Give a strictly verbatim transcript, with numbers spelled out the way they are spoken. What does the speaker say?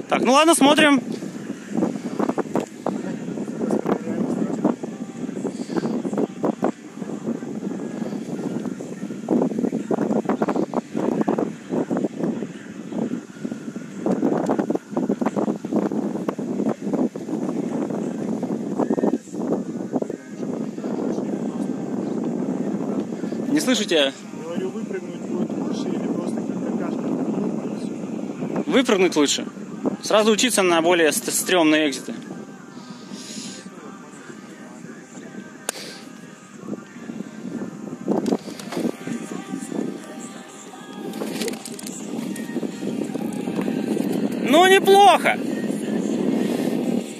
Так, ну ладно, смотрим. Не слышите? Говорю, выпрыгнуть будет лучше или просто как какашка? Выпрыгнуть лучше. Сразу учиться на более стрёмные экзиты. Ну, неплохо.